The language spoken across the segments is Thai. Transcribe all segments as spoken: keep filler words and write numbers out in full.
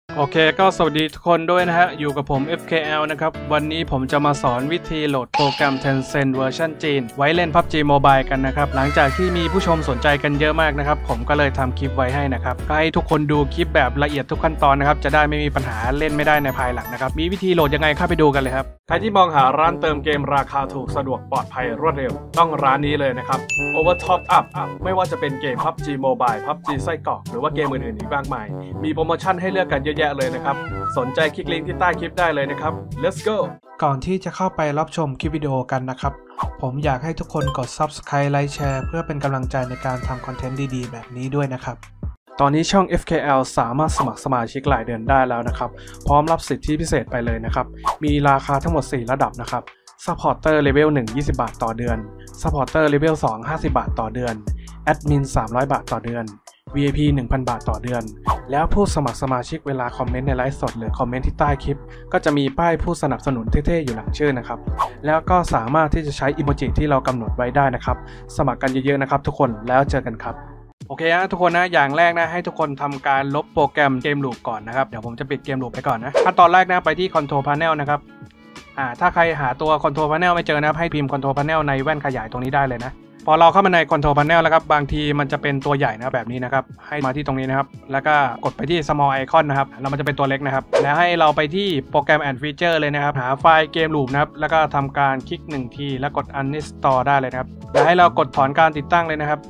โอเคก็สวัสดีทุกคนด้วยนะฮะอยู่กับผม เอฟ เค แอล นะครับวันนี้ผมจะมาสอนวิธีโหลดโปรแกรม Tencent เวอร์ชันจีนไว้เล่น พับจี Mobile กันนะครับหลังจากที่มีผู้ชมสนใจกันเยอะมากนะครับผมก็เลยทำคลิปไว้ให้นะครับก็ให้ทุกคนดูคลิปแบบละเอียดทุกขั้นตอนนะครับจะได้ไม่มีปัญหาเล่นไม่ได้ในภายหลังนะครับมีวิธีโหลดยังไงเข้าไปดูกันเลยครับใครที่มองหาร้านเติมเกมราคาถูกสะดวกปลอดภัยรวดเร็วต้องร้านนี้เลยนะครับ Overtop Up ไม่ว่าจะเป็นเกม พับจี Mobile พับจี ไส้กรอกหรือว่าเกมอื่นๆอีกมากมายมีโปรโมชั่นให้เลือกกันเยอะแยะเลยนะครับสนใจคลิกลิงก์ที่ใต้คลิปได้เลยนะครับ let's go ก่อนที่จะเข้าไปรับชมคลิปวิดีโอกันนะครับผมอยากให้ทุกคนกด ซับสไครบ์ ไลค์ แชร์ เพื่อเป็นกำลังใจในการทำคอนเทนต์ดีๆแบบนี้ด้วยนะครับตอนนี้ช่อง เอฟ เค แอล สามารถสมัครสมาชิกรายเดือนได้แล้วนะครับพร้อมรับสิทธิพิเศษไปเลยนะครับมีราคาทั้งหมดสี่ระดับนะครับ Supporter Level หนึ่ง ยี่สิบบาทต่อเดือน Supporter Level สอง ห้าสิบบาทต่อเดือน Admin สามร้อยบาทต่อเดือน วี ไอ พี หนึ่งพันบาทต่อเดือนแล้วผู้สมัครสมาชิกเวลาคอมเมนต์ในไลฟ์สดหรือคอมเมนต์ที่ใต้คลิปก็จะมีป้ายผู้สนับสนุนเท่ๆอยู่หลังชื่อนะครับแล้วก็สามารถที่จะใช้อิโมจิที่เรากำหนดไว้ได้นะครับสมัครกันเยอะๆนะครับทุกคนแล้วเจอกันครับโอเคนะทุกคนนะอย่างแรกนะให้ทุกคนทำการลบโปรแกรมเกมลูปก่อนนะครับเดี๋ยวผมจะปิดเกมลูปไปก่อนนะขั้นตอนแรกนะไปที่ Control Panel นะครับอ่าถ้าใครหาตัว Control Panel ไม่เจอนะครับให้พิมพ์ Control Panel ในแว่นขยายตรงนี้ได้เลยนะพอเราเข้ามาใน Control Panel แล้วครับบางทีมันจะเป็นตัวใหญ่นะแบบนี้นะครับให้มาที่ตรงนี้นะครับแล้วก็กดไปที่ Small Icon นะครับแล้วมันจะเป็นตัวเล็กนะครับแล้วให้เราไปที่โปรแกรม and Feature เลยนะครับหาไฟล์เกมลูปนะครับแล้วก็ทำการคลิกหนึ่งทีแล้วกด Uninstall ได้เลยนะครับแล้วให้เรากดถอนการติดตั้งเลยนะครับ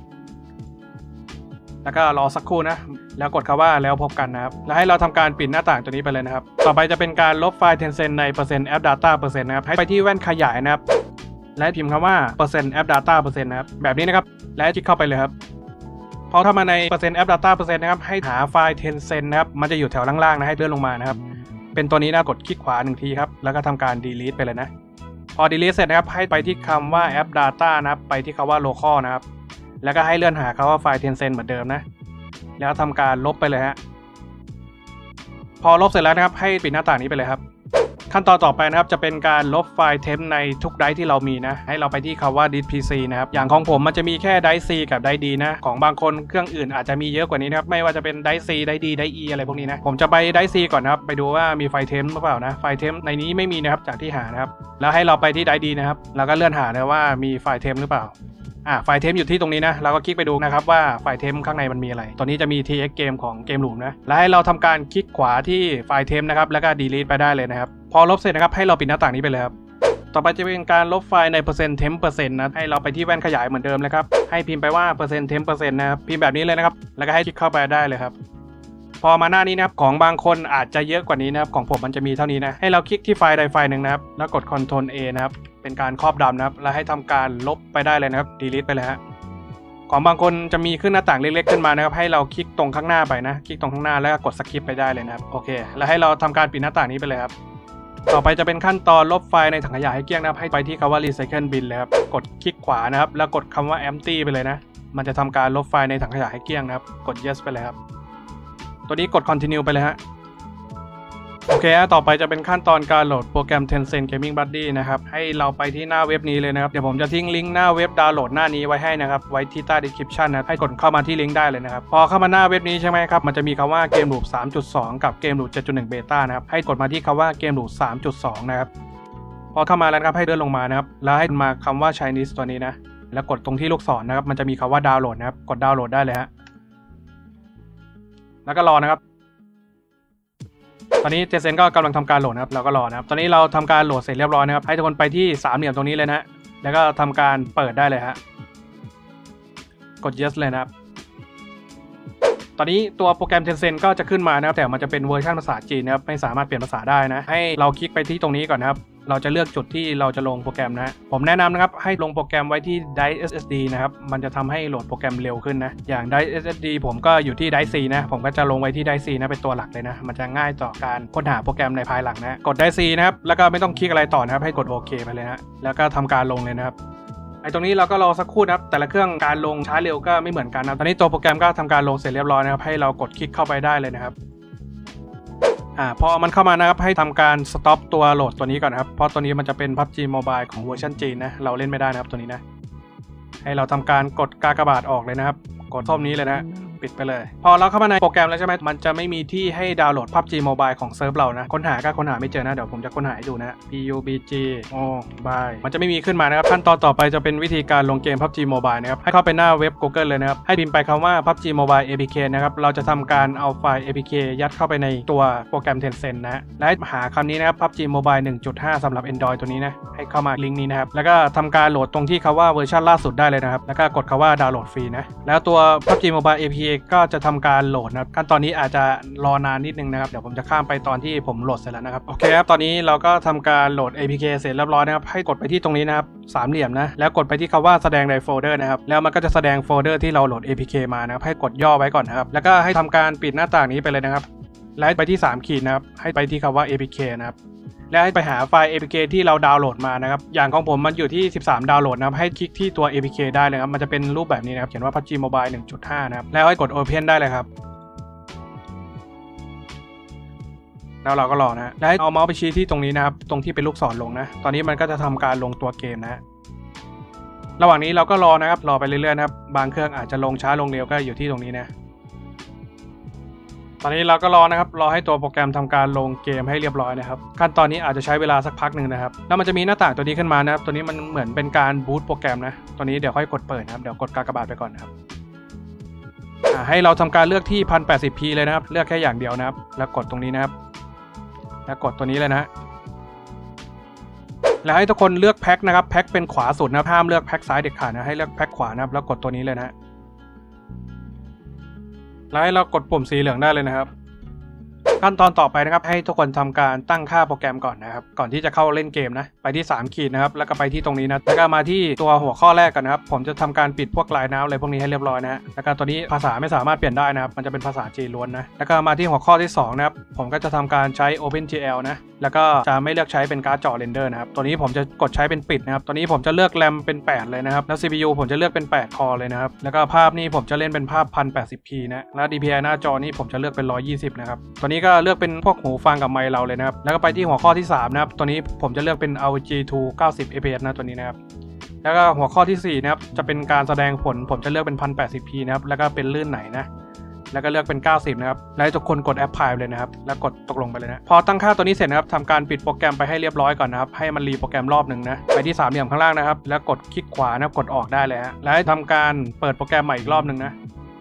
แล้วก็รอสักครู่นะแล้วกดคำว่าแล้วพบกันนะครับแล้วให้เราทำการปิดหน้าต่างตัวนี้ไปเลยนะครับต่อไปจะเป็นการลบไฟล์ Tencent ใน percent app data percent นะครับให้ไปที่แว่นขยายนะครับและพิมพ์คำว่า percent app data percent นะครับแบบนี้นะครับและคลิกเข้าไปเลยครับพอเข้ามาใน percent app data percent นะครับให้หาไฟล์ Tencent นะครับมันจะอยู่แถวล่างๆนะให้เลื่อนลงมานะครับเป็นตัวนี้นะกดคลิกขวาหนึ่งทีครับแล้วก็ทำการ delete ไปเลยนะพอ delete เสร็จนะครับให้ไปที่คำว่า app data นะครับไปที่คำว่า local นะครับแล้วก็ให้เลื่อนหาคำว่าไฟล์ Tencent เหมือนเดิมนะแล้วทำการลบไปเลยฮะพอลบเสร็จแล้วนะครับให้ปิดหน้าต่างนี้ไปเลยครับขั้นตอนต่อไปนะครับจะเป็นการลบไฟล์เทมในทุกไดรฟ์ที่เรามีนะให้เราไปที่คำว่า ดิส พี ซี นะครับอย่างของผมมันจะมีแค่ไดรฟ์ C กับไดรฟ์ D นะของบางคนเครื่องอื่นอาจจะมีเยอะกว่านี้นะครับไม่ว่าจะเป็นไดรฟ์ C ไดรฟ์ D ไดรฟ์ E อะไรพวกนี้นะผมจะไปไดรฟ์ C ก่อนนะครับไปดูว่ามีไฟล์เทมหรือเปล่านะไฟล์เทมในนี้ไม่มีนะครับจากที่หานะครับแล้วให้เราไปที่ไดรฟ์ D นะครับแล้วก็เลื่อนหาเลยว่ามีไฟล์เทมหรือเปล่าอ่าไฟล์เทมอยู่ที่ตรงนี้นะเราก็คลิกไปดูนะครับว่าไฟล์เทมข้างในมันมีอะไรตอนนี้จะมี ที เอ็กซ์ เกมของเกมลูปนะแล้วให้เราทำการคลิกขวาที่ไฟล์เทมนะครับแล้วก็ delete ไปได้เลยนะครับพอลบเสร็จนะครับให้เราปิดหน้าต่างนี้ไปเลยครับต่อไปจะเป็นการลบไฟล์ใน percent temp percent นะให้เราไปที่แว่นขยายเหมือนเดิมเลยครับให้พิมพ์ไปว่า percent temp percent นะครับพิมพ์แบบนี้เลยนะครับแล้วก็ให้คลิกเข้าไปได้เลยครับพอมาหน้านี้นะครับของบางคนอาจจะเยอะกว่านี้นะครับของผมมันจะมีเท่านี้นะให้เราคลิกที่ไฟล์ใดไฟล์หนึ่งนะครับแล้วกด Ctrl A นะครับเป็นการครอบดำนะครับแล้วให้ทำการลบไปได้เลยนะครับ delete ไปเลยฮะของบางคนจะมีขึ้นหน้าต่างเล็กๆขึ้นมานะครับให้เราคลิกตรงข้างหน้าไปนะคลิกตรงข้างหน้าแล้วก็กดสคิปไปได้เลยนะครับโอเคแล้วให้เราทำการปิดหน้าต่างนี้ไปเลยครับต่อไปจะเป็นขั้นตอนลบไฟล์ในถังขยะให้เกลี้ยงนะครับให้ไปที่คำว่า recycle bin เลยครับกดคลิกขวานะครับแล้วกดคำว่า empty ไปเลยนะมันจะทำการลบไฟล์ในถังขยะให้เกลี้ยงนะครับกด yes ไปเลยครับตัวนี้กด continue ไปเลยฮะโอเคต่อไปจะเป็นขั้นตอนการโหลดโปรแกรม Tencent Gaming Buddy นะครับให้เราไปที่หน้าเว็บนี้เลยนะครับเดี๋ยวผมจะทิ้งลิงก์หน้าเว็บดาวน์โหลดหน้านี้ไว้ให้นะครับไว้ที่ใต้ description นะให้กดเข้ามาที่ลิงก์ได้เลยนะครับพอเข้ามาหน้าเว็บนี้ใช่ไหมครับมันจะมีคำว่าเกมลูป สามจุดสอง กับเกมลูป เจ็ดจุดหนึ่ง Beta นะครับให้กดมาที่คำว่าเกมลูป สามจุดสอง นะครับพอเข้ามาแล้วครับให้เลื่อนลงมานะครับแล้วให้มาคำว่า Chinese ตัวนี้นะแล้วกดตรงที่ลูกศรนะครับมันจะมีคำว่าดาวน์โหลดนะครับกดดาวน์โหลดได้เลยฮะแล้วก็รอนะครับตอนนี้ Tencent ก็กำลังทำการโหลดนะครับเราก็รอนะครับตอนนี้เราทำการโหลดเสร็จเรียบร้อยนะครับให้ทุกคนไปที่สามเหลี่ยมตรงนี้เลยนะแล้วก็ทำการเปิดได้เลยฮะกด yes เลยนะครับตอนนี้ตัวโปรแกรม Tencent ก็จะขึ้นมานะครับแต่มันจะเป็นเวอร์ชันภาษาจีนนะครับไม่สามารถเปลี่ยนภาษาได้นะให้เราคลิกไปที่ตรงนี้ก่อนนะครับเราจะเลือกจุดที่เราจะลงโปรแกรมนะผมแนะนำนะครับให้ลงโปรแกรมไว้ที่ ไดรฟ์ เอส เอส ดี นะครับมันจะทำให้โหลดโปรแกรมเร็วขึ้นนะอย่าง ไดรฟ์ เอส เอส ดี ผมก็อยู่ที่ ไดรฟ์ C นะผมก็จะลงไว้ที่ ไดรฟ์ C นะเป็นตัวหลักเลยนะมันจะง่ายต่อการค้นหาโปรแกรมในภายหลังนะกด ไดรฟ์ C นะครับแล้วก็ไม่ต้องคลิกอะไรต่อนะครับให้กดโอเคไปเลยนะแล้วก็ทำการลงเลยนะครับไอ้ตรงนี้เราก็รอสักครู่นะครับแต่ละเครื่องการลงช้าเร็วก็ไม่เหมือนกันนะตอนนี้ตัวโปรแกรมก็ทำการลงเสร็จเรียบร้อยนะครับให้เรากดคลิกเข้าไปได้เลยนะครับอ่าพอมันเข้ามานะครับให้ทำการสต็อปตัวโหลดตัวนี้ก่อนนะครับเพราะตัวนี้มันจะเป็น พับจี Mobile ของเวอร์ชันจีนนะเราเล่นไม่ได้นะครับตัวนี้นะให้เราทำการกดกากบาทออกเลยนะครับกดส้มนี้เลยนะปิดไปเลยพอเราเข้ามาในโปรแกรมแล้วใช่ไหมมันจะไม่มีที่ให้ดาวน์โหลด พับจี Mobile ของเซิร์ฟเรานะค้นหาก็ค้นหาไม่เจอนะเดี๋ยวผมจะค้นหาให้ดูนะ พี ยู บี จี Mobile มันจะไม่มีขึ้นมานะครับขั้นตอนต่อไปจะเป็นวิธีการลงเกม พับจี Mobile นะครับให้เข้าไปหน้าเว็บ Google เลยนะครับให้พิมพ์ไปคำว่า พับจี Mobile เอ พี เค นะครับเราจะทำการเอาไฟล์ เอ พี เค ยัดเข้าไปในตัวโปรแกรม Tencent นะและหาคำนี้นะครับ พับจี Mobile หนึ่งจุดห้า สำหรับ Android ตัวนี้นะให้เข้ามาลิงก์นี้นะครับแล้วก็ทำการโหลดตรงที่คำว่าเวอร์ชันล่าสุดได้เลยนะครับแล้วก็กดคำว่าดาวน์โหลดฟรีนะแล้วตัว พับจี Mobile เอ พี เค ก็จะทำการโหลดนะครับขั้นตอนนี้อาจจะรอนานนิดนึงนะครับเดี๋ยวผมจะข้ามไปตอนที่ผมโหลดเสร็จแล้วนะครับโอเคครับตอนนี้เราก็ทำการโหลด เอ พี เค เสร็จเรียบร้อยนะครับให้กดไปที่ตรงนี้นะครับสามเหลี่ยมนะแล้วกดไปที่คำว่าแสดงในโฟลเดอร์นะครับแล้วมันก็จะแสดงโฟลเดอร์ที่เราโหลด เอ พี เค มานะครับให้กดย่อไว้ก่อนนะครับแล้วก็ให้ทำการปิดหน้าต่างนี้ไปเลยนะครับแล้วไปที่สามขีดนะครับให้ไปที่คำว่า เอ พี เค นะครับและให้ไปหาไฟล์ เอ พี เค ที่เราดาวน์โหลดมานะครับอย่างของผมมันอยู่ที่สิบสามดาวน์โหลดนะครับให้คลิกที่ตัว เอ พี เค ได้เลยครับมันจะเป็นรูปแบบนี้นะครับเขียนว่า พับจี Mobile หนึ่งจุดห้า นะครับแล้วให้กด Open ได้เลยครับแล้วเราก็รอนะแล้วให้เอาเมาส์ไปชี้ที่ตรงนี้นะครับตรงที่เป็นลูกศรลงนะตอนนี้มันก็จะทำการลงตัวเกมนะระหว่างนี้เราก็รอนะครับรอไปเรื่อยๆนะครับบางเครื่องอาจจะลงช้าลงเร็วก็อยู่ที่ตรงนี้นะตอนนี้เราก็รอนะครับรอให้ตัวโปรแกรมทำการลงเกมให้เรียบร้อยนะครับขั้นตอนนี้อาจจะใช้เวลาสักพักหนึ่งนะครับแล้วมันจะมีหน้าต่างตัวนี้ขึ้นมานะครับตัวนี้มันเหมือนเป็นการบูตโปรแกรมนะตัวนี้เดี๋ยวค่อยกดเปิดนะครับเดี๋ยวกดกากบาทไปก่อนนะครับให้เราทำการเลือกที่ หนึ่งพันแปดสิบพี เลยนะครับเลือกแค่อย่างเดียวนะครับแล้วกดตรงนี้นะครับแล้วกดตัวนี้เลยนะแล้วให้ทุกคนเลือกแพ็คนะครับแพ็คเป็นขวาสุดนะห้ามเลือกแพ็คซ้ายเด็ดขาดนะให้เลือกแพ็คขวานะครับแล้วกดตัวนี้เลยนะแล้วให้เรากดปุ่มสีเหลืองได้เลยนะครับขั้นตอนต่อไปนะครับให้ทุกคนทำการตั้งค่าโปรแกรมก่อนนะครับก่อนที่จะเข้าเล่นเกมนะไปที่สามขีดนะครับแล้วก็ไปที่ตรงนี้นะแล้วก็มาที่ตัวหัวข้อแรกกันนะครับผมจะทำการปิดพวกลายน้ำอะไรพวกนี้ให้เรียบร้อยนะฮะแล้วก็ตัวนี้ภาษาไม่สามารถเปลี่ยนได้นะครับมันจะเป็นภาษาจีนล้วนนะแล้วก็มาที่หัวข้อที่สองนะครับผมก็จะทำการใช้ OpenGL นะแล้วก็จะไม่เลือกใช้เป็นการ์ดจอเรนเดอร์นะครับตัวนี้ผมจะกดใช้เป็นปิดนะครับตัวนี้ผมจะเลือกแรมเป็นแปดเลยนะครับแล้ว ซี พี ยู ผมจะเลือกเป็นแปดคอเลยนะครับแล้วก็ภาพนี่ผมจะเล่นเป็นภาพ หนึ่งพันแปดสิบพี นะแล้ว ดี พี ไอ หน้าจอนี่ผมจะเลือกเป็นหนึ่งร้อยยี่สิบนะครับตัวนี้ก็เลือกเป็นพวกหูฟังกับไมค์เราเลยนะครับแล้วก็ไปที่หัวข้อที่สามนะครับตัวนี้ผมจะเลือกเป็น อาร์ โอ จี ทู เก้าสิบ เอฟ พี เอส นะตัวนี้นะครับแล้วก็หัวข้อที่สี่นะครับจะเป็นการแสดงผลผมจะเลือกเป็น หนึ่งพันแปดสิบพี นะครับแล้วก็เป็นลื่นไหนนะแล้วก็เลือกเป็นเก้าสิบนะครับแล้วให้ทุกคนกดแอปพลายเลยนะครับแล้วกดตกลงไปเลยนะพอตั้งค่าตัวนี้เสร็จนะครับทำการปิดโปรแกรมไปให้เรียบร้อยก่อนนะครับให้มันรีโปรแกรมรอบหนึ่งนะไปที่สามเหลี่ยมข้างล่างนะครับแล้วกดคลิกขวานะกดออกได้เลยฮะแล้วให้ทำการเปิดโปรแกรมใหม่อีกรอบหนึ่งนะ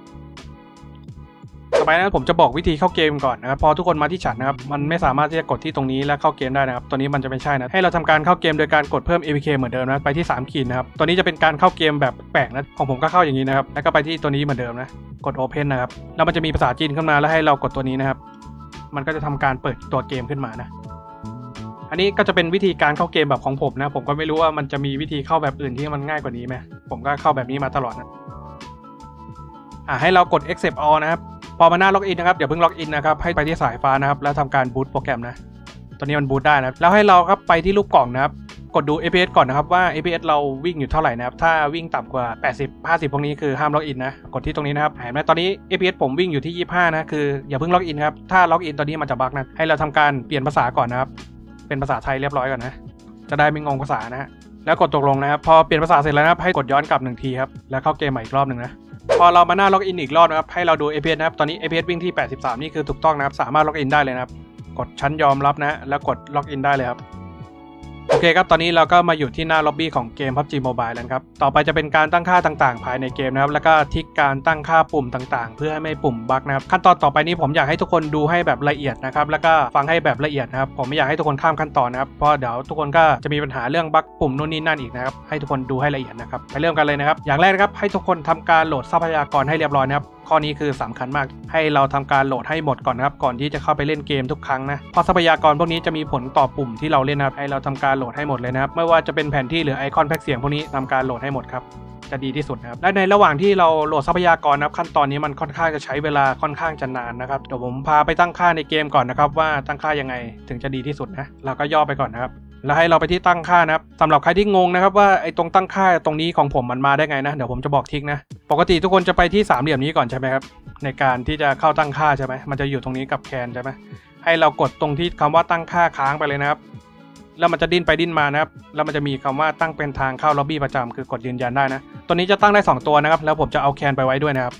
ต่อไปนะผมจะบอกวิธีเข้าเกมก่อนนะครับพอทุกคนมาที่ฉันนะครับมันไม่สามารถที่จะกดที่ตรงนี้แล้วเข้าเกมได้นะครับตัวนี้มันจะไม่ใช่นะให้เราทำการเข้าเกมโดยการกดเพิ่ม เอ พี เค เหมือนเดิมนะไปที่สามขีดนะครับตัวนี้จะเป็นการเข้าเกมแบบแปลกนะของผมก็เข้าอย่างนี้นะครับแล้วก็ไปที่ตัวนี้เหมือนเดิมนะกด Open นะครับแล้วมันจะมีภาษาจีนขึ้นมาแล้วให้เรากดตัวนี้นะครับมันก็จะทำการเปิดตัวเกมขึ้นมานะอันนี้ก็จะเป็นวิธีการเข้าเกมแบบของผมนะผมก็ไม่รู้ว่ามันจะมีวิธีเข้าแบบอื่นที่มันง่ายกว่านี้ไหมผมก็เข้าแบบนี้มาตลอดนะอ่าให้เรากด Accept All นะครับพอมาหน้าล็อกอินนะครับอย่าเพิ่งล็อกอินนะครับให้ไปที่สายฟ้านะครับแล้วทำการบูตโปรแกรมนะตัวนี้มันบูตได้นะแล้วให้เราครับไปที่รูปกล่องนะครับกดดู เอ พี เอส ก่อนนะครับว่า เอ พี เอส เราวิ่งอยู่เท่าไหร่นะครับถ้าวิ่งต่ำกว่าแปดสิบ ห้าสิบพวกนี้คือห้ามล็อกอินนะกดที่ตรงนี้นะครับเห็นไหมตอนนี้ เอ พี เอส ผมวิ่งอยู่ที่ยี่สิบห้านะคืออย่าเพิ่งล็อกอินครับถ้าล็อกอินตอนนี้มันจะบั๊กนะให้เราทำการเปลี่ยนภาษาก่อนนะครับเป็นภาษาไทยเรียบร้อยก่อนนะจะได้ไม่งงภาษานะฮะแล้วกดตกลงนะครับพอเปลี่ยนภาษาเสร็จแล้วนะครับให้กดย้อนกลับหนึ่งทีครับแล้วเข้าเกมใหม่อีกรอบหนึ่งนะพอเรามาหน้าล็อกอินอีกรอบนะครับให้เราดู เอ พี เอส นะครับตอนนี้ เอ พี เอส วิ่งที่แปดสิบสามนี่คือถูกต้องนะครับสามารถล็อกอินได้เลยนะครับกดชั้นยอมรับนะแล้วกดล็อกอินได้เลยครับโอเคครับตอนนี้เราก็มาอยู่ที่หน้าล็อบบี้ของเกม พับจี Mobile แล้วครับต่อไปจะเป็นการตั้งค่าต่างๆภายในเกมนะครับแล้วก็ทิกการตั้งค่าปุ่มต่างๆเพื่อให้ไม่ปุ่มบั๊กนะครับขั้นตอนต่อไปนี้ผมอยากให้ทุกคนดูให้แบบละเอียดนะครับแล้วก็ฟังให้แบบละเอียดนะครับผมไม่อยากให้ทุกคนข้ามขั้นตอนนะครับเพราะเดี๋ยวทุกคนก็จะมีปัญหาเรื่องบั๊กปุ่มนู่นนี่นั่นอีกนะครับให้ทุกคนดูให้ละเอียดนะครับไปเริ่มกันเลยนะครับอย่างแรกนะครับให้ทุกคนทำการโหลดทรัพยากรให้เรียบร้อยนะครับข้อนี้คือสำคัญมากให้เราทำการโหลดให้หมดก่อนนะครับก่อนที่จะเข้าไปเล่นเกมทุกครั้งนะเพราะทรัพยากรพวกนี้จะมีผลต่อปุ่มที่เราเล่นนะครับให้เราทำการโหลดให้หมดเลยนะครับไม่ว่าจะเป็นแผนที่หรือไอคอนแพ็กเสียงพวกนี้ทำการโหลดให้หมดครับจะดีที่สุดนะครับและในระหว่างที่เราโหลดทรัพยากรนะครับขั้นตอนนี้มันค่อนข้างจะใช้เวลาค่อนข้างจะนานนะครับเดี๋ยวผมพาไปตั้งค่าในเกมก่อนนะครับว่าตั้งค่ายังไงถึงจะดีที่สุดนะเราก็ย่อไปก่อนนะครับแล้วให้เราไปที่ตั้งค่านะครับสำหรับใครที่งงนะครับว่าไอ้ตรงตั้งค่าตรงนี้ของผมมันมาได้ไงนะเดี๋ยวผมจะบอกทิกนะปกติทุกคนจะไปที่สามเหลี่ยมนี้ก่อนใช่ไหมครับในการที่จะเข้าตั้งค่าใช่ไหมมันจะอยู่ตรงนี้กับแคนใช่ไหมให้เรากดตรงที่คำว่าตั้งค่าค้างไปเลยนะครับแล้วมันจะดิ้นไปดิ้นมานะครับแล้วมันจะมีคำว่าตั้งเป็นทางเข้าล็อบบี้ประจำคือกดยืนยันได้นะตัวนี้จะตั้งได้สองตัวนะครับแล้วผมจะเอาแคนไปไว้ด้วยนะครับ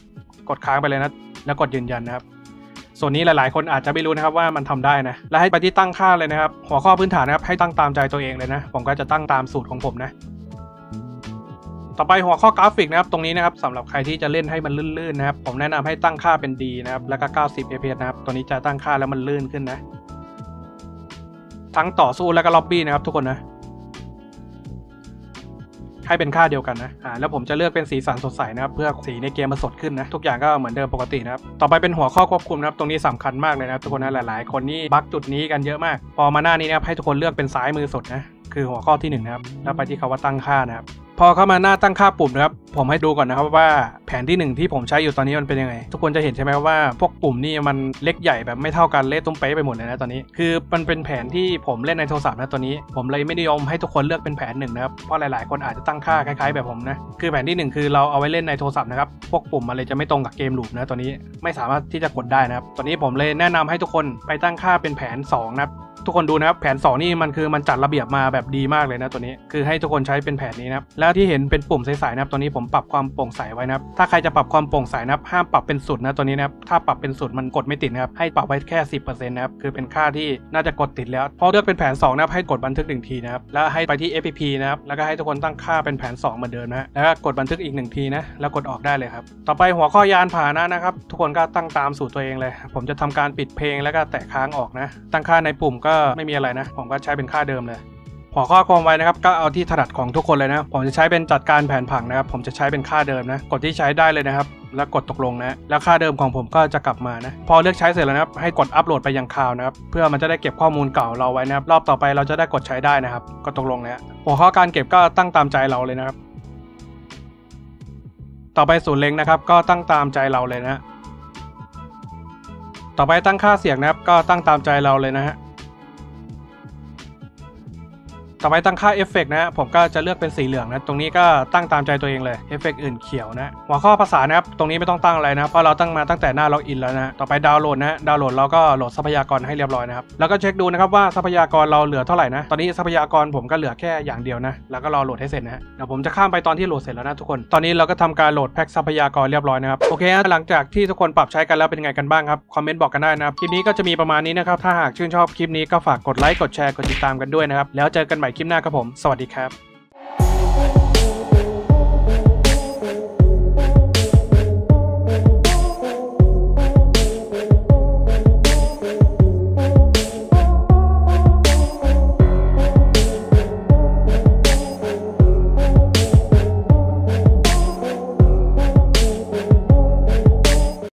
กดค้างไปเลยนะแล้วกดยืนยันนะครับส่วนนี้หลายๆคนอาจจะไม่รู้นะครับว่ามันทำได้นะและให้ไปที่ตั้งค่าเลยนะครับหัวข้อพื้นฐานนะครับให้ตั้งตามใจตัวเองเลยนะผมก็จะตั้งตามสูตรของผมนะต่อไปหัวข้อกราฟิกนะครับตรงนี้นะครับสำหรับใครที่จะเล่นให้มันลื่นๆนะครับผมแนะนำให้ตั้งค่าเป็น ดี นะครับแล้วก็เก้าสิบ เอ พี เอส นะครับตัวนี้จะตั้งค่าแล้วมันลื่นขึ้นนะทั้งต่อสู้แล้วก็ล็อบบี้นะครับทุกคนนะให้เป็นค่าเดียวกันนะอ่าแล้วผมจะเลือกเป็นสีสันสดใสนะครับเพื่อสีในเกมมันสดขึ้นนะทุกอย่างก็เหมือนเดิมปกตินะครับต่อไปเป็นหัวข้อควบคุมนะครับตรงนี้สำคัญมากเลยนะทุกคนนะหลายๆคนนี่บั๊กจุดนี้กันเยอะมากพอมาหน้านี้นะครับให้ทุกคนเลือกเป็นซ้ายมือสุดนะคือหัวข้อที่หนึ่งนะครับแล้วไปที่คำว่าตั้งค่านะครับพอเข้ามาหน้าตั้งค่าปุ่มนะครับผมให้ดูก่อนนะครับว่าแผนที่หนึ่งที่ผมใช้อยู่ตอนนี้มันเป็นยังไงทุกคนจะเห็นใช่ไหมว่าพวกปุ่มนี่มันเล็กใหญ่แบบไม่เท่ากันเละตุ้มเป๊ะไปหมดเลยนะตอนนี้คือมันเป็นแผนที่ผมเล่นในโทรศัพท์นะตัวนี้ผมเลยไม่นิยมให้ทุกคนเลือกเป็นแผนหนึ่งนะครับเพราะหลายๆคนอาจจะตั้งค่าคล้ายๆแบบผมนะคือแผนที่หนึ่งคือเราเอาไว้เล่นในโทรศัพท์นะครับพวกปุ่มอะไรจะไม่ตรงกับเกมลูปนะตัวนี้ไม่สามารถที่จะกดได้นะครับตอนนี้ผมเลยแนะนำให้ทุกคนไปตั้งค่าเป็นแผนสองนะครับทุกคนดูนะครับแผนสองนี่มันคือมันจัดระเบียบมาแบบดีมากเลยนะตัวนี้คือให้ทุกคนใช้เป็นแผนนี้นะครับแล้วที่เห็นเป็นปุ่มใสๆนะครับตัวนี้ผมปรับความโปร่งใสไว้นะครับถ้าใครจะปรับความโปร่งใสนะครับห้ามปรับเป็นสุดนะตัวนี้นะครับถ้าปรับเป็นสุดมันกดไม่ติดนะครับให้ปรับไว้แค่ สิบเปอร์เซ็นต์ นะครับคือเป็นค่าที่น่าจะกดติดแล้วพอเลือกเป็นแผนสองนะครับให้กดบันทึกหนึ่งทีนะครับแล้วให้ไปที่ เอฟ พี พี นะครับแล้วก็ให้ทุกคนตั้งค่าเป็นแผนสองเหมือนเดิมนะแล้วก็กดบันทึกอีกหนึ่งทีนะแล้วกดออกได้เลยครับต่อไปหัวข้อยานพาหนะนะครับทุกคนก็ตั้งตามสูตรตัวเองเลยผมจะทำการปิดเพลงแล้วก็แตะค้างออกนะตั้งค่าในปุ่มก็ไม่มีอะไรนะผมก็ใช้เป็นค่าเดิมเลยหัวข้อความไว้นะครับก็เอาที่ถนัดของทุกคนเลยนะผมจะใช้เป็นจัดการแผนผังนะครับผมจะใช้เป็นค่าเดิมนะกดที่ใช้ได้เลยนะครับแล้วกดตกลงนะแล้วค่าเดิมของผมก็จะกลับมานะพอเลือกใช้เสร็จแล้วนะครับให้กดอัปโหลดไปยังคลาวด์นะครับเพื่อมันจะได้เก็บข้อมูลเก่าเราไว้นะครับรอบต่อไปเราจะได้กดใช้ได้นะครับก็ตกลงแล้วหัวข้อการเก็บก็ตั้งตามใจเราเลยนะครับต่อไปศูนย์เล็งนะครับก็ตั้งตามใจเราเลยนะต่อไปตั้งค่าเสียงนะครับก็ตั้งตามใจเราเลยนะฮะต่อไปตั้งค่าเอฟเฟกต์นะผมก็จะเลือกเป็นสีเหลืองนะตรงนี้ก็ตั้งตามใจตัวเองเลยเอฟเฟกต์อื่นเขียวนะหัวข้อภาษานะครับตรงนี้ไม่ต้องตั้งอะไรนะเพราะเราตั้งมาตั้งแต่หน้าล็อกอินแล้วนะต่อไปดาวน์โหลดนะดาวน์โหลดเราก็โหลดทรัพยากรให้เรียบร้อยนะครับแล้วก็เช็คดูนะครับว่าทรัพยากรเราเหลือเท่าไหร่นะตอนนี้ทรัพยากรผมก็เหลือแค่อย่างเดียวนะแล้วก็รอโหลดให้เสร็จนะเดี๋ยวผมจะข้ามไปตอนที่โหลดเสร็จแล้วนะทุกคนตอนนี้เราก็ทำการโหลดแพ็คทรัพยากรเรียบร้อยนะครับโอเคหลังจากที่ทุกคนปรับใช้กันแล้วเป็นไงกันบ้างครับคอมเมนต์บอกกันได้นะครับคลิปนี้ก็จะมีประมาณนี้นะครับถ้าหากชื่นชอบคลิปนี้ก็ฝากกดไลค์กดแชร์กดติดตามกันด้วยนะครับแล้วเจอกันใหม่คลิปหน้าครับผมสวัสดีครับ